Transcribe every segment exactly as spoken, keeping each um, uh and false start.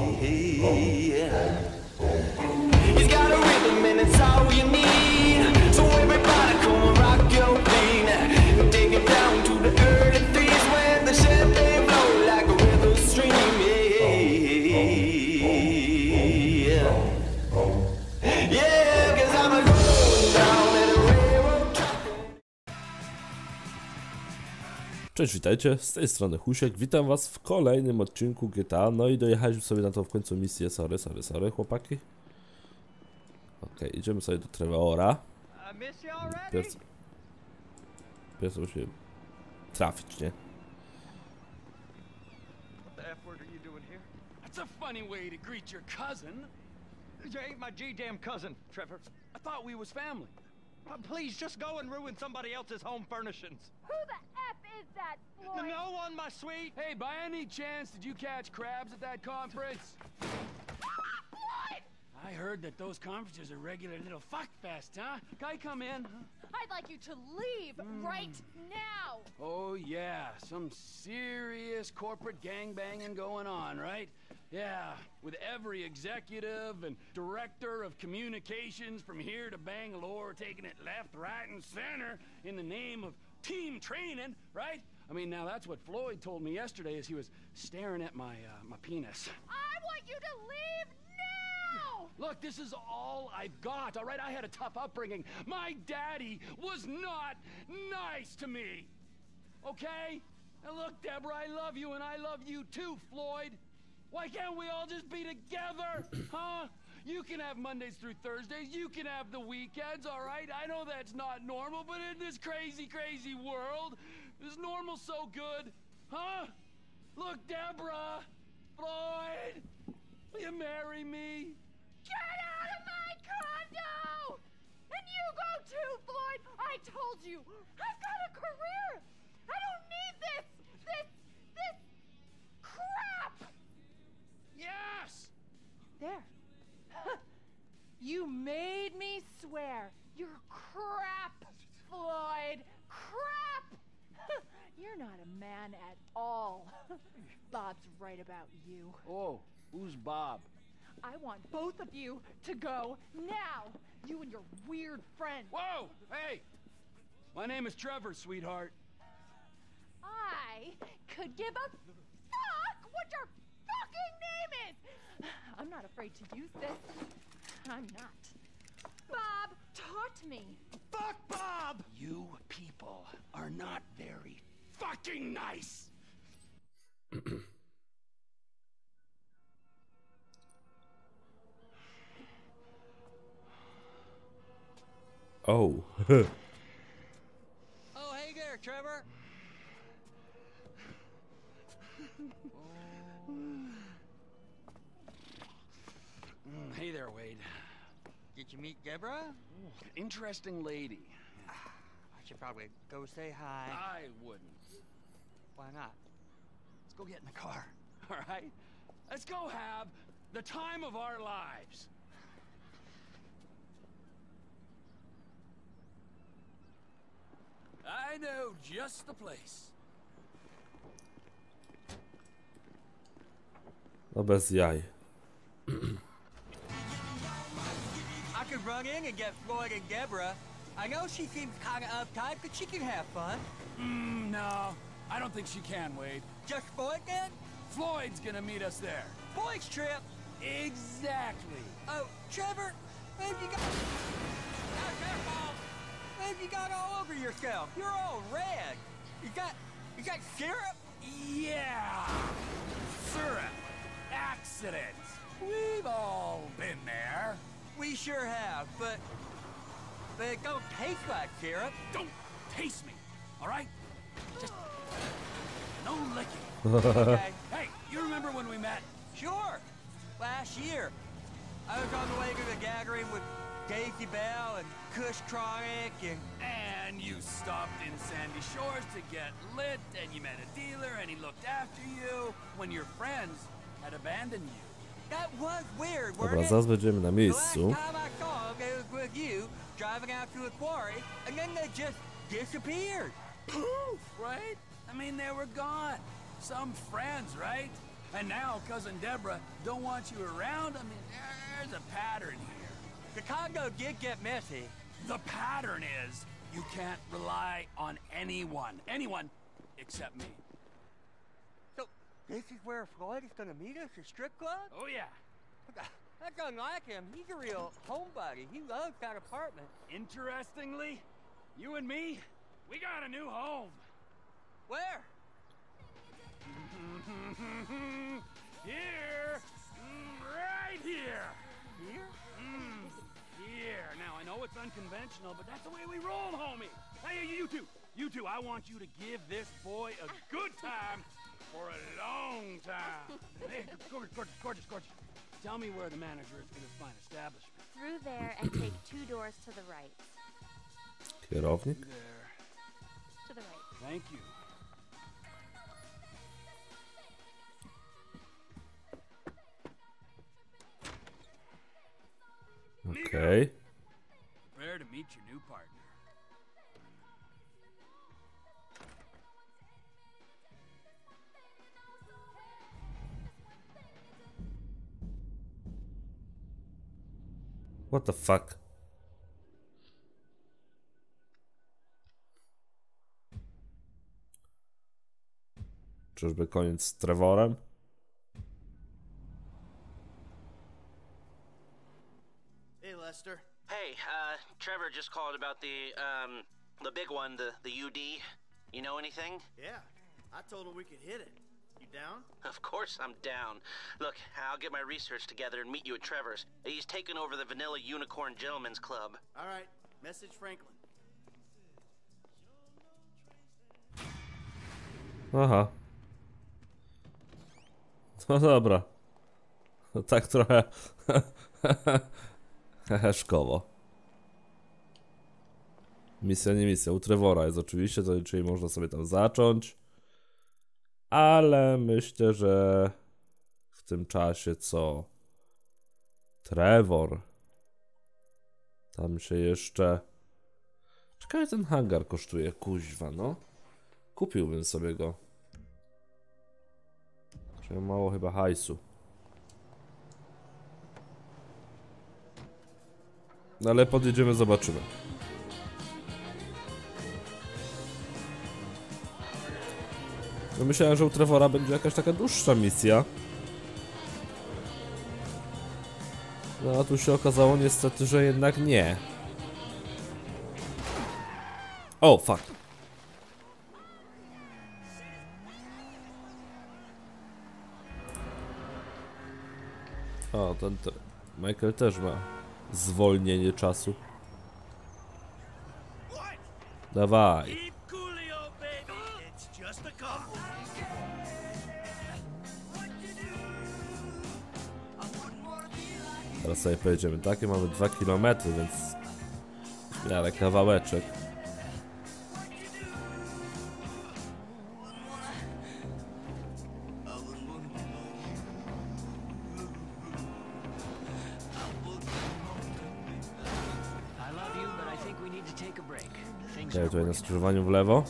He's got a rhythm and it's all you need. So everybody come and rock your beat. Take it down to the early threes when the champagne flow like a river stream. Yeah, yeah, cause I'm a going down at a railroad track. Cześć, witajcie, z tej strony Husiek, witam was w kolejnym odcinku G T A, no i dojechaliśmy sobie na tą w końcu misję, sorry, sorry, sorry chłopaki. Okej, okay, idziemy sobie do Trevora. Pierwszy... Pierwszy musimy trafić, nie? That's a funny way to greet your cousin. You ain't my G-damn cousin, Trevor. I thought we was family. Uh, please, just go and ruin somebody else's home furnishings. Who the F is that, Floyd? No one, my sweet. Hey, by any chance, did you catch crabs at that conference? Floyd! I heard that those conferences are regular little fuck fest, huh? Guy, come in. I'd like you to leave Mm. right now. Oh, yeah, some serious corporate gangbanging going on, right? Yeah, with every executive and director of communications from here to Bangalore taking it left, right, and center in the name of team training, right? I mean, now that's what Floyd told me yesterday as he was staring at my, uh, my penis. I want you to leave now! Look, this is all I've got, all right? I had a tough upbringing. My daddy was not nice to me, okay? Now look, Deborah, I love you, and I love you too, Floyd. Why can't we all just be together, huh? You can have Mondays through Thursdays, you can have the weekends, all right? I know that's not normal, but in this crazy, crazy world, is normal so good, huh? Look, Deborah, Floyd, will you marry me? Get out of my condo! And you go too, Floyd! I told you! I've got a career! I don't need this! This... this... crap! Yes! There. You made me swear. You're crap, Floyd. Crap! You're not a man at all. Bob's right about you. Oh, who's Bob? I want both of you to go now. You and your weird friend. Whoa! Hey! My name is Trevor, sweetheart. I could give a fuck what your fucking name is. I'm not afraid to use this. I'm not. Bob, talk to me. Fuck Bob! You people are not very fucking nice! Oh. Oh, hey there, Trevor. Mm, hey there, Wade. Did you meet Deborah? Interesting lady. I should probably go say hi. I wouldn't. Why not? Let's go get in the car, all right? Let's go have the time of our lives. I know just the place. No bez jaj. I could run in and get Floyd and Deborah. I know she seems kind of uptight, but she can have fun. Mm, no, I don't think she can, Wade. Just Floyd then? Floyd's gonna meet us there. Floyd's trip. Exactly. Oh, Trevor, what have you got? Oh, careful. What have you got all over yourself? You're all red. You got, you got syrup? Yeah. Syrup. Accidents. We've all been there. We sure have, but, but it don't taste like syrup. Don't taste me, all right? Just no licking. Okay. Hey, you remember when we met? Sure. Last year, I was on the way to the gathering with Daisy Bell and Kush Chronic and... And you stopped in Sandy Shores to get lit, and you met a dealer, and he looked after you when your friends had abandoned you. That was weird, Dobra, weren't it? zaraz będziemy na The last miejscu. time I saw them, it was with you, driving out to a quarry, and then they just disappeared. Poof, right? I mean, they were gone. Some friends, right? And now cousin Deborah don't want you around? I mean, there's a pattern here. Chicago did get messy. The pattern is you can't rely on anyone. Anyone except me. So, this is where Floyd is gonna meet us, a strip club? Oh, yeah. That's unlike him. He's a real homebody. He loves that apartment. Interestingly, you and me, we got a new home. Where? Here. Mm, right here. Here? Mm, here. Now, I know it's unconventional, but that's the way we roll, homie. Hey, you two. You two, I want you to give this boy a good time for a long time. Hey, gorgeous, gorgeous, gorgeous, gorgeous. Tell me where the manager is in his fine establishment. Through there and take two doors to the right. Kierownik? There. To the right. Thank you. Okej. Prepare to meet your new partner. What the fuck? Czyżby koniec z Trevorem? Hey, Lester. Hey, uh, Trevor just called about the, um, the big one, the, the U D. You know anything? Yeah, I told him we could hit it. You down? Of course I'm down. Look, I'll get my research together and meet you at Trevor's. He's taking over the Vanilla Unicorn Gentlemen's Club. All right, message Franklin. Aha. No dobra. Tak trochę heheszkowo. Misja nie misja. U Trevora jest oczywiście, to czyli można sobie tam zacząć. Ale myślę, że w tym czasie co? Trevor. Tam się jeszcze... Ciekawe ten hangar kosztuje, kuźwa, no. Kupiłbym sobie go. Czyli mało chyba hajsu. No ale podjedziemy, zobaczymy. No myślałem, że u Trevora będzie jakaś taka dłuższa misja. No a tu się okazało niestety, że jednak nie. O, fuck. O, ten, ten Michael też ma zwolnienie czasu. Dawaj. Keep coolio, baby. It's just a couple. Teraz sobie pojedziemy. Takie mamy dwa kilometry, więc w miarę kawałeczek. Ja tutaj na skrzyżowaniu w lewo.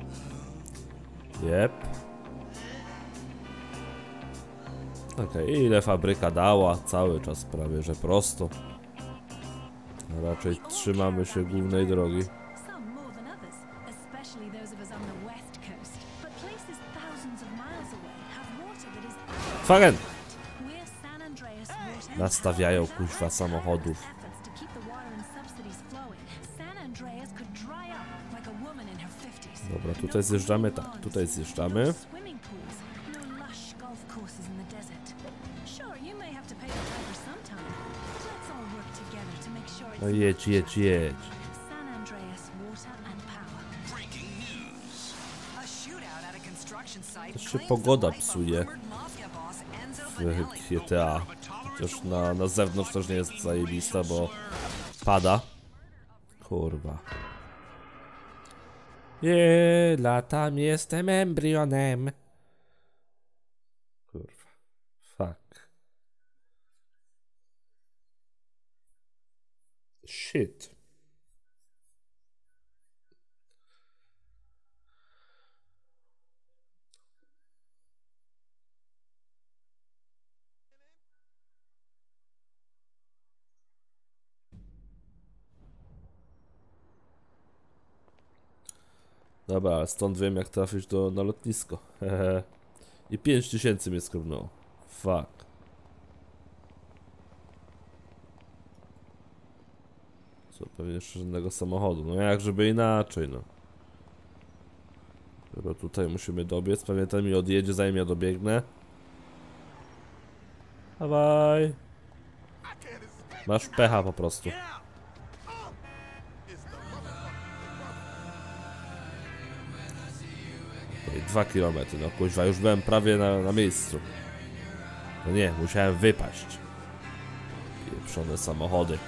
Jep. Okej, okay, ile fabryka dała? Cały czas prawie, że prosto. A raczej trzymamy się głównej drogi. Fagen! Nastawiają kuźwa samochodów. Dobra, tutaj zjeżdżamy, tak, tutaj zjeżdżamy. No jedź, jedź, jedź. Też się pogoda psuje w G T A. Chociaż na, na zewnątrz też nie jest zajebista, bo pada. Kurwa. Nie, latam, jestem embrionem. Kurwa. Fuck. Shit. Dobra, ale stąd wiem jak trafić do, na lotnisko. Hehe. I pięć tysięcy mnie skrobnęło. Fuck. Co, pewnie jeszcze żadnego samochodu. No jak żeby inaczej, no. Dobra, tutaj musimy dobiec. Pewnie ten mi odjedzie, zanim ja dobiegnę. Dawaj. Masz pecha po prostu. Okay, dwa kilometry, no kuźwa, już byłem prawie na, na miejscu. No nie, musiałem wypaść. Pieprzone samochody.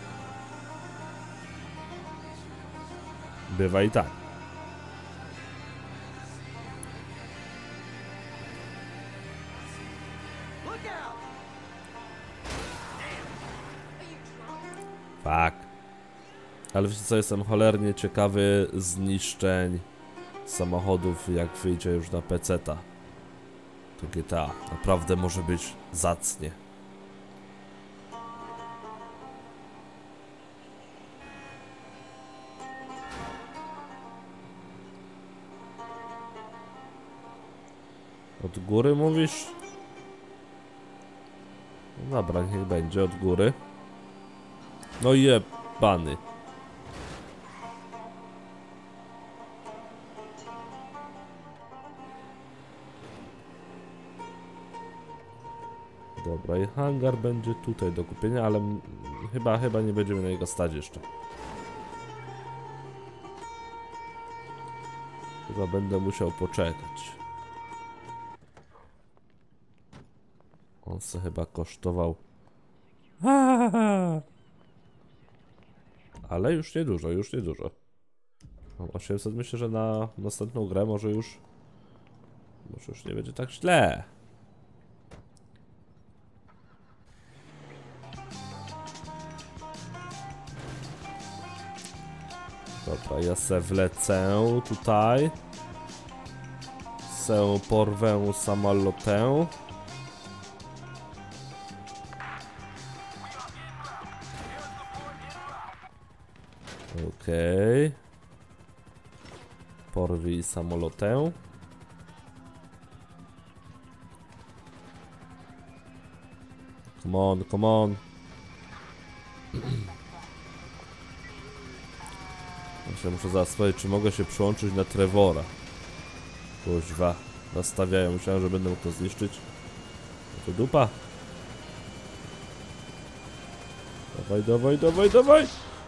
Bywa i tak. Tak. Ale wiecie co, jestem cholernie ciekawy zniszczeń samochodów, jak wyjdzie już na peceta. To G T A naprawdę może być zacnie. Od góry mówisz? No dobra, niech będzie od góry. No jebany. Dobra, i hangar będzie tutaj do kupienia, ale chyba, chyba nie będziemy na niego stać jeszcze. Chyba będę musiał poczekać. On se chyba kosztował. Ale już niedużo, już niedużo. Mam osiemset, myślę, że na następną grę może już... Może już nie będzie tak źle. Dobra, ja se wlecę tutaj. Se porwę samolotę. Okej. Okay. Porwij samolotę. Come on, come on. Myślę, muszę zaraz sprawdzić, czy mogę się przyłączyć na Trevora. Kuźwa, nastawiają. Myślałem, że będę mógł to zniszczyć. No to dupa. Dawaj, dawaj, dawaj, dawaj.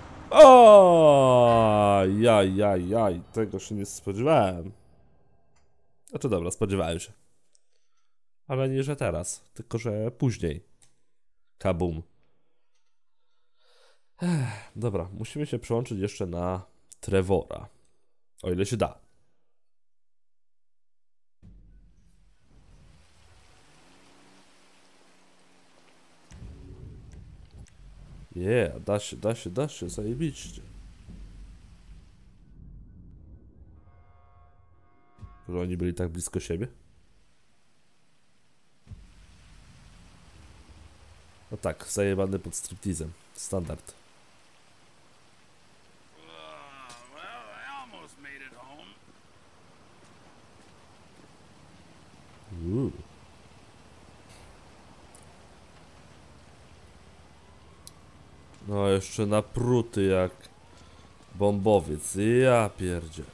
O, jaj, jaj, jaj, tego się nie spodziewałem. No to dobra, spodziewałem się. Ale nie, że teraz, tylko że później. Kabum. Ech, dobra, musimy się przyłączyć jeszcze na Trevora. O ile się da. Yeah, da się, da się, da się, zajebiście. Że oni byli tak blisko siebie? No tak, zajebany pod striptizem. Standard. Uuu. No jeszcze napruty jak bombowiec. Ja pierdzielę.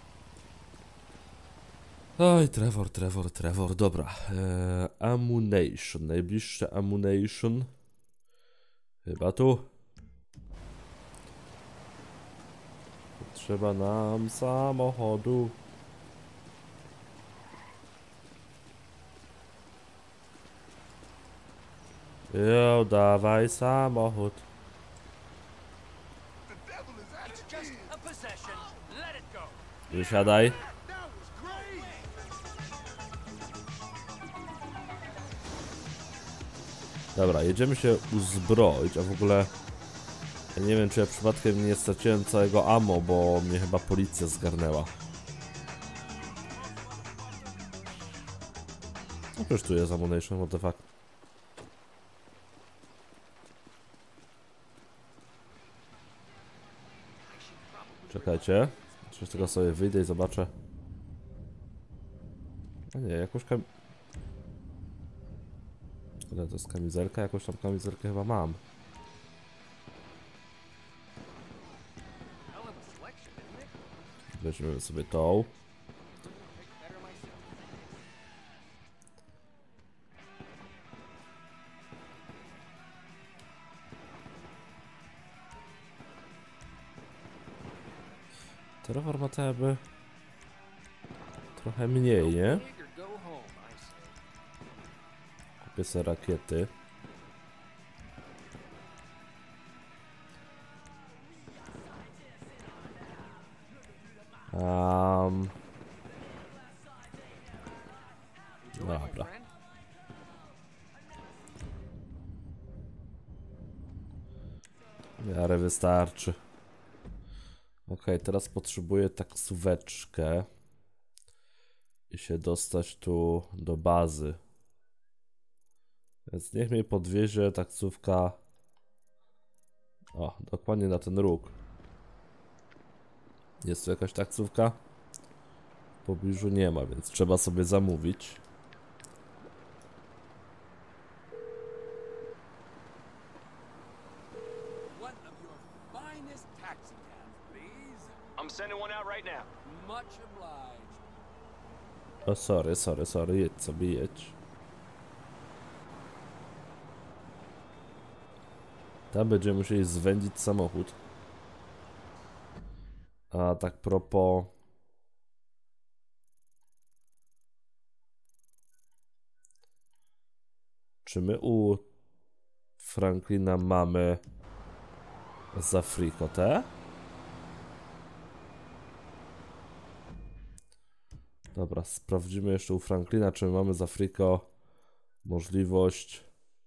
Oj, Trevor, Trevor, Trevor. Dobra. Eee, ammunition. Najbliższe ammunition. Chyba tu. Potrzeba nam samochodu. Jo, dawaj samochód. Wysiadaj. Dobra, jedziemy się uzbroić, a w ogóle ja nie wiem, czy ja przypadkiem nie straciłem całego ammo, bo mnie chyba policja zgarnęła. No przecież tu jest ammunition, what the fuck. Czekajcie, Czy tylko sobie wyjdę i zobaczę. A nie, jakąś kam... Ale to jest kamizelka? Jakąś tam kamizelkę chyba mam. Weźmiemy sobie tą. Trevor ma te jakby trochę mniej, nie? Kupię sobie rakiety. Um. Dobra. W miarę wystarczy. Ok, teraz potrzebuję taksóweczkę i się dostać tu do bazy. Więc niech mnie podwiezie taksówka. O, dokładnie na ten róg. Jest tu jakaś taksówka? W pobliżu nie ma, więc trzeba sobie zamówić. I'm sending one out right now. Much obliged. O, sorry, sorry, sorry, jedź sobie, jedź. Tam będziemy musieli zwędzić samochód. A tak propos... Czy my u Franklina mamy za frikotę? Dobra, sprawdzimy jeszcze u Franklina, czy my mamy za friko możliwość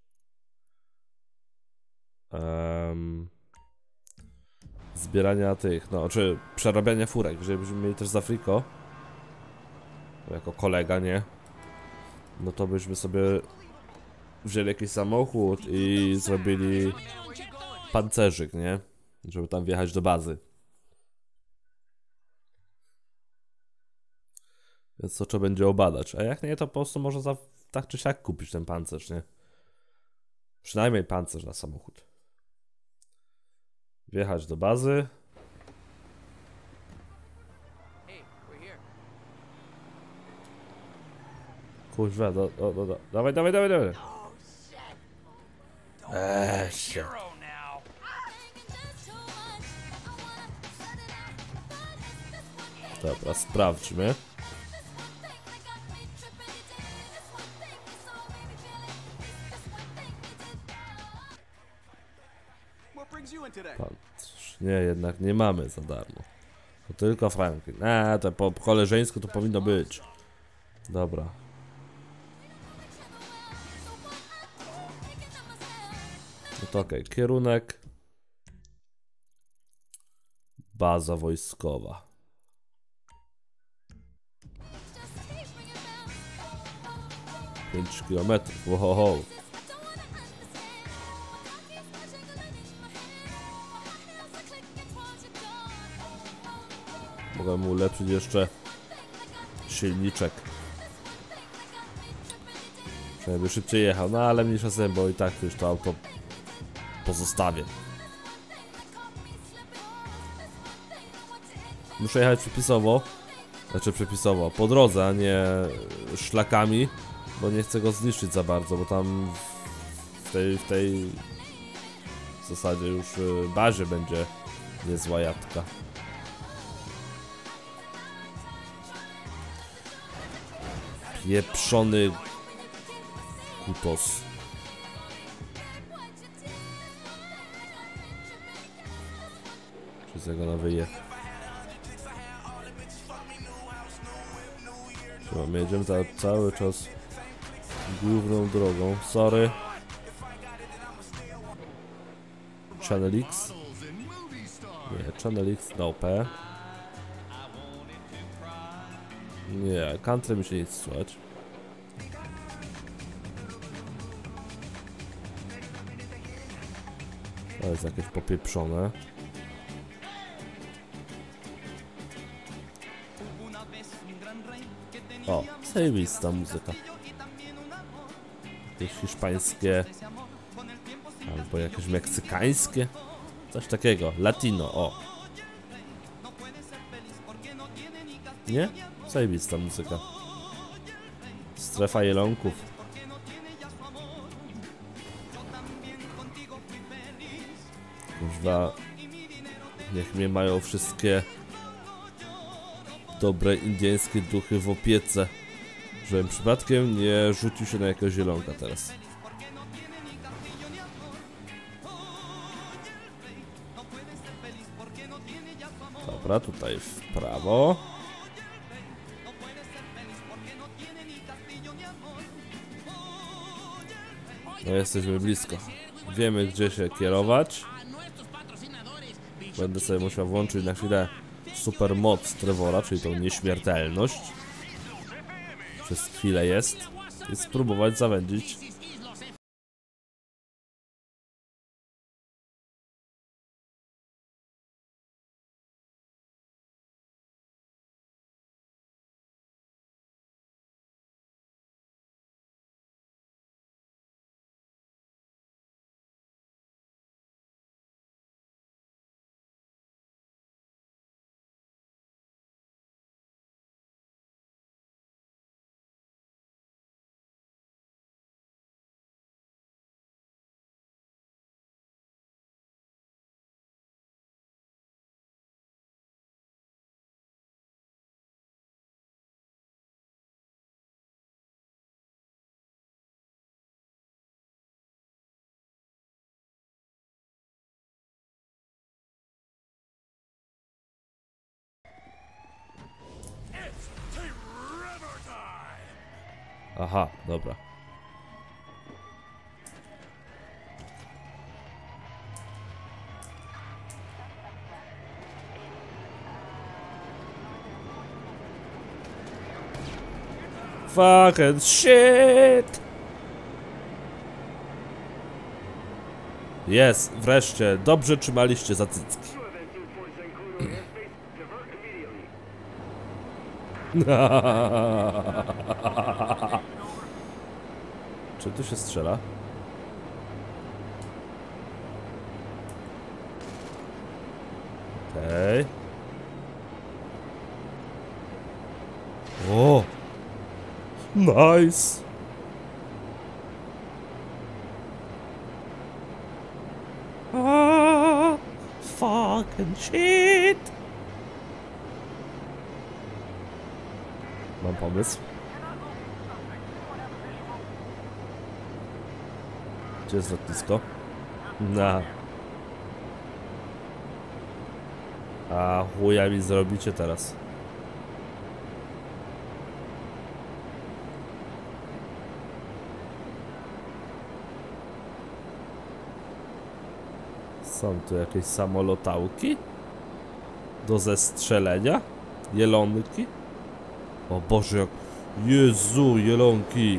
um, zbierania tych, no, czy przerabiania furek, żebyśmy mieli też za friko. Jako kolega, nie? No to byśmy sobie wzięli jakiś samochód i zrobili pancerzyk, nie? Żeby tam wjechać do bazy. Więc to trzeba będzie obadać. A jak nie, to po prostu można za tak czy siak kupić ten pancerz, nie? Przynajmniej pancerz na samochód. Wjechać do bazy. Kurwa, do, do, do, do. Dawaj, dawaj, dawaj, dawaj. Eee, się. Dobra, sprawdźmy. Patrz, nie, jednak nie mamy za darmo. To tylko Franklin. Eee, to po koleżeńsku to powinno być. Dobra. No to okej, okay. Kierunek. Baza wojskowa. pięć kilometrów. Wow. Mogę mu ulepszyć jeszcze silniczek. Żeby szybciej jechał, no ale mniejsza z tym, bo i tak już to auto pozostawię. Muszę jechać przepisowo. Znaczy przepisowo, po drodze, a nie szlakami. Bo nie chcę go zniszczyć za bardzo, bo tam w tej, w tej w zasadzie już bazie będzie niezła jadka. Pieprzony kutos. Przez jego na wyje. My jedziemy ta, cały czas główną drogą. Sorry. Channel X. Nie, Channel X nope. Nie, country mi się nic słychać. To jest jakieś popieprzone. Zajebista muzyka. Jakieś hiszpańskie albo jakieś meksykańskie. Coś takiego. Latino, o. Nie? Zajebista muzyka. Strefa jelonków. Kurwa. Niech mnie mają wszystkie dobre indyjskie duchy w opiece, żebym przypadkiem nie rzucił się na jakiegoś zielonka teraz. Dobra, tutaj w prawo. No jesteśmy blisko. Wiemy, gdzie się kierować. Będę sobie musiał włączyć na chwilę super moc Trevora, czyli tą nieśmiertelność. Przez chwilę jest. I spróbować zawędzić. Aha, dobra. Fucking shit! Jest, wreszcie. Dobrze trzymaliście za cycki. Czy tu się strzela? Okej. Okay. O! Nice! Ah, fucking shit! Mam pomysł. Gdzie jest lotnisko? Na. A chuja mi zrobicie teraz. Są tu jakieś samolotałki? Do zestrzelenia? Jelonki? O Boże, jak... Jezu, jelonki!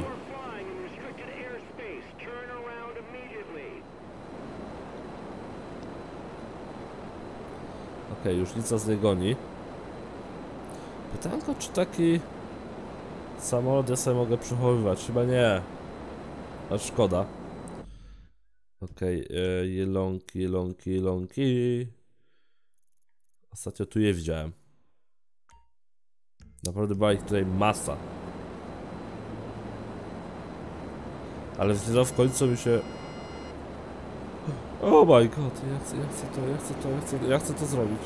Okej, okay, już nic nas nie goni. Pytanko, czy taki samolot ja sobie mogę przechowywać? Chyba nie. A szkoda. Okej, okay, jelonki, jelonki, jelonki. Ostatnio tu je widziałem. Naprawdę była ich tutaj masa. Ale w końcu mi się... Oh my god, ja chcę, ja chcę to, ja chcę to, ja chcę, ja chcę to zrobić.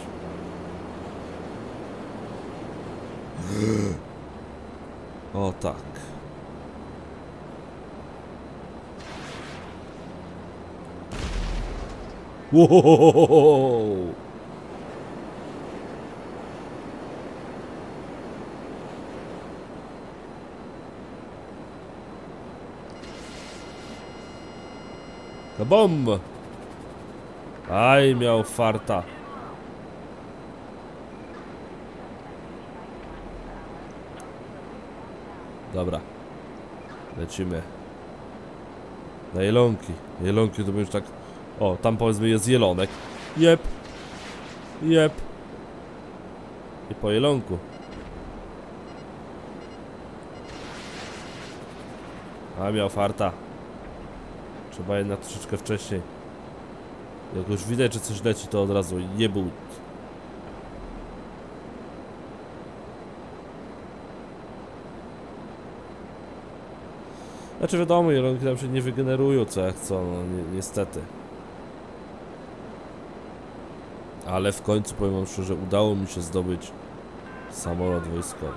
O tak. Wow. Kabom! Aj, miał farta. Dobra. Lecimy. Na jelonki. Jelonki to by już tak... O, tam powiedzmy jest jelonek. Jep. Jep. I po jelonku. A miał farta. Trzeba jednak troszeczkę wcześniej. Jak już widać, że coś leci, to od razu nie był. Znaczy wiadomo, jelonki tam się nie wygenerują co jak co, no ni niestety. Ale w końcu powiem wam szczerze, udało mi się zdobyć samolot wojskowy.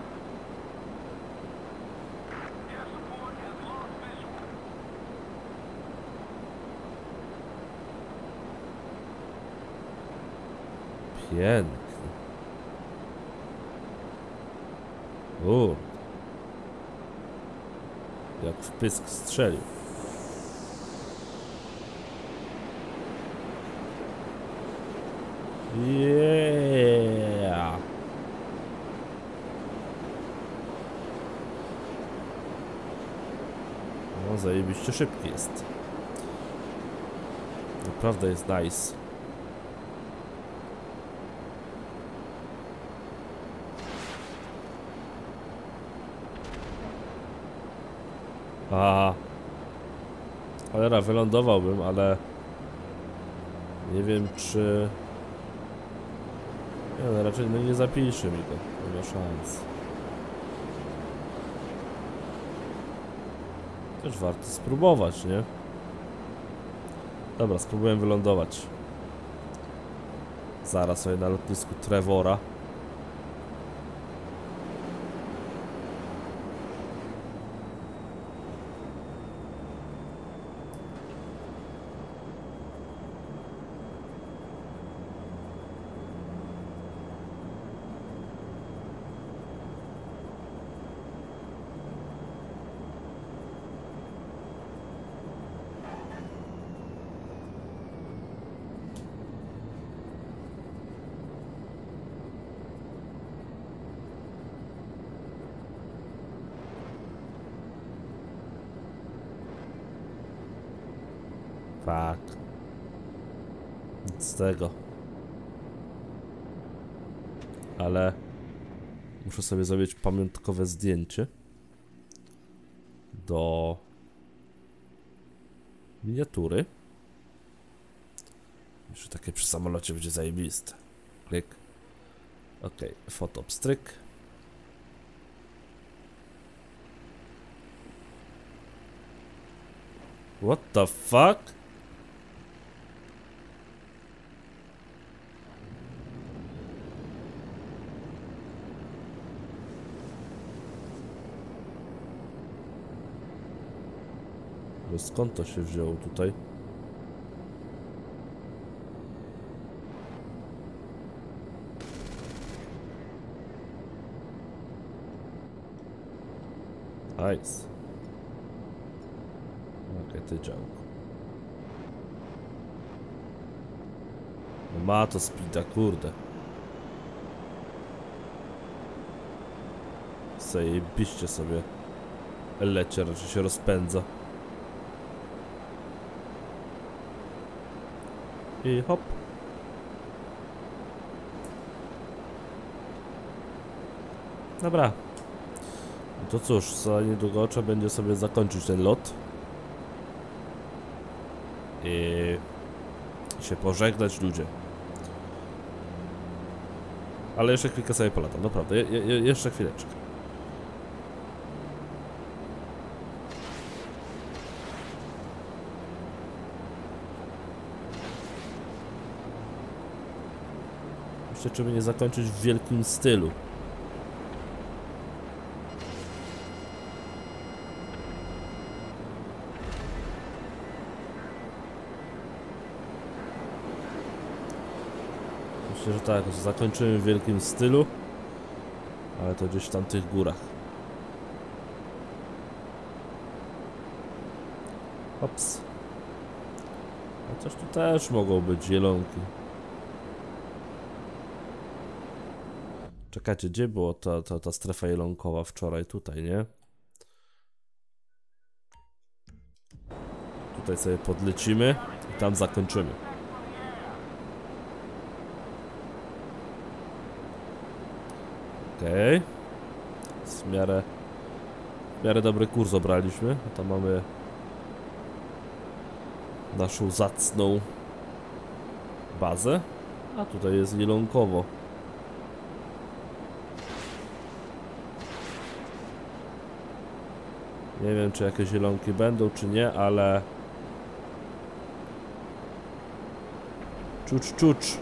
Piękny. U. Jak w pysk strzelił. Yeah. No zajebiście szybki jest. Naprawdę jest nice. A, cholera, wylądowałbym, ale nie wiem czy... Nie, no raczej no nie zapisze mi go, nie ma szans. Też warto spróbować, nie? Dobra, spróbuję wylądować. Zaraz sobie na lotnisku Trevora. Tak. Nic z tego. Ale muszę sobie zrobić pamiątkowe zdjęcie do miniatury. Jeszcze takie przy samolocie będzie zajebiste. Klik. Ok, fotopstryk. What the fuck? Skąd to się wzięło tutaj? Nice. Okej, ty działko. No ma to speeda, kurde. Zajebiście sobie lecie, raczej się rozpędza. I hop. Dobra. No to cóż, za niedługo trzeba będzie sobie zakończyć ten lot. I się pożegnać ludzie. Ale jeszcze chwilkę sobie polatam, naprawdę. Je, je, jeszcze chwileczkę. Jeszcze trzeba nie zakończyć w wielkim stylu. Myślę, że tak, zakończymy w wielkim stylu, ale to gdzieś w tamtych górach. Ops. A coś tu też mogą być zielonki. Czekajcie, gdzie była ta, ta, ta strefa jelonkowa wczoraj? Tutaj, nie? Tutaj sobie podlecimy i tam zakończymy. Okej. Okay. W miarę W miarę dobry kurs obraliśmy. Tam mamy naszą zacną bazę. A tutaj jest zielonkowo. Nie wiem, czy jakieś zielonki będą, czy nie, ale... Czucz, czucz.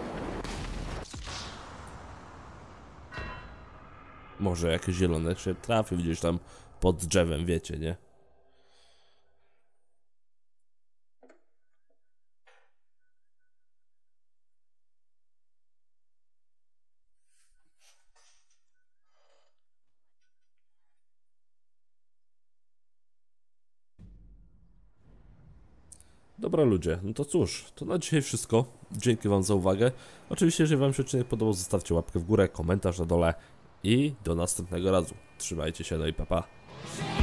Może jakieś zielone się trafił gdzieś tam pod drzewem, wiecie, nie? Dobra ludzie, no to cóż, to na dzisiaj wszystko. Dzięki wam za uwagę. Oczywiście, jeżeli wam się odcinek podobał, zostawcie łapkę w górę, komentarz na dole i do następnego razu. Trzymajcie się, no i pa pa.